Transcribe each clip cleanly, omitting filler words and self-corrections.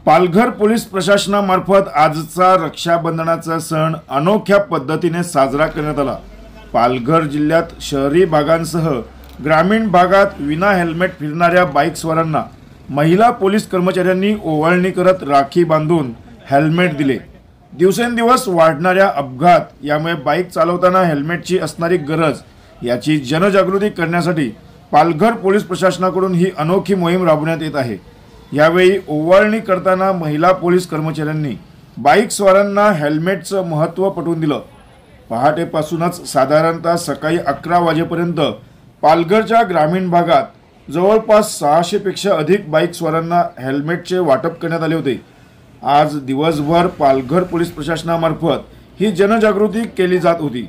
Palghar police प्रशासनामार्फत आजचा रक्षाबंधनाचा सण अनोख्या पद्धतीने साजरा करण्यात आला। पालघर जिल्ह्यात शहरी भागांसह ग्रामीण भागात विना हेल्मेट फिरणाऱ्या बाईकस्वारांना महिला पोलीस कर्मचाऱ्यांनी ओवाळणी करत राखी बांधून हेल्मेट दिले। दिवसेंदिवस वाढणाऱ्या अपघात यामुळे बाईक चालवताना हेल्मेटची असणारी गरज याची जनजागृती करण्यासाठी पालघर पोलीस प्रशासनाकडून ही अनोखी मोहीम राबवण्यात येत आहे। यावेळी ओवाळणी करताना महिला पोलीस कर्मचाऱ्यांनी बाईक स्वारांना हेल्मेटचं महत्त्व पटवून दिलं। पहाटेपासूनच साधारणतः सकाळी 11 वाजेपर्यंत पालघरच्या ग्रामीण भागात जवळपास 600 पेक्षा अधिक बाईक स्वारांना हेल्मेटचे वाटप करण्यात आले होते। आज दिवसभर पालघर पोलीस प्रशासनामार्फत ही जनजागृती केली जात होती।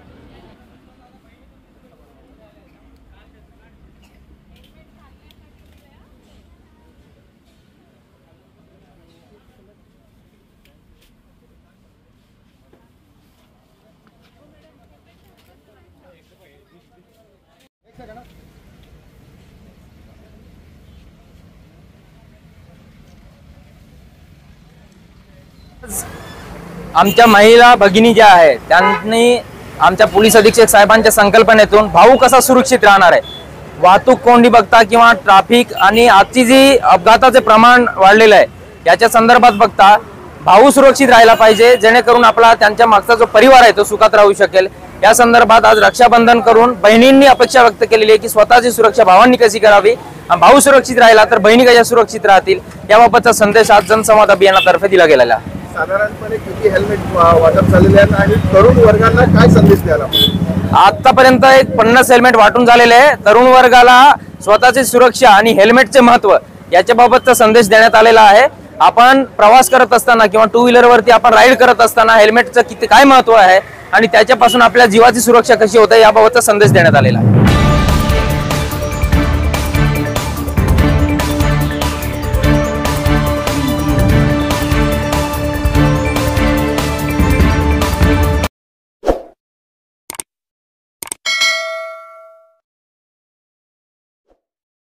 आमच्या महिला भगिनी ज्या आहेत त्यांनी आमच्या पोलीस अधीक्षक साहेबांच्या संकल्पनेतून भाऊ कसा सुरक्षित राहणार आहे, वाहतूक कोंडी बघता किंवा ट्रॅफिक आणि आजची जी अपघाताचे प्रमाण वाढलेलं आहे याच्या संदर्भात बघता भाऊ सुरक्षित राहायला पाहिजे, जेणेकरून आपला त्यांच्या मागचा जो परिवार आहे तो सुखात राहू शकेल। या संदर्भात आज रक्षाबंधन करून बहिणींनी अपेक्षा व्यक्त केलेली आहे की स्वतःची सुरक्षा भावांनी कशी करावी, भाऊ सुरक्षित राहिला तर बहिणी कशा सुरक्षित राहतील याबाबतचा संदेश आज जनसंवाद अभियानातर्फे दिला गेलेला आहे। साधारणपणे किती हेल्मेट वाटप झालेले आहेत आणि तरुण वर्गाला काय संदेश द्यायला? आतापर्यंत 50 हेल्मेट वाटून झालेले आहे। तरुण वर्गाला स्वतःची सुरक्षा आणि हेल्मेटचे महत्त्व याच्याबाबतचा संदेश देण्यात आलेला आहे। आपण प्रवास करत असताना किंवा टू व्हीलर वरती आपण राईड करत असताना हेल्मेटचं किती काय महत्त्व आहे आणि त्याच्यापासून आपल्या जीवाची सुरक्षा कशी होते याबाबतचा संदेश देण्यात आलेला आहे।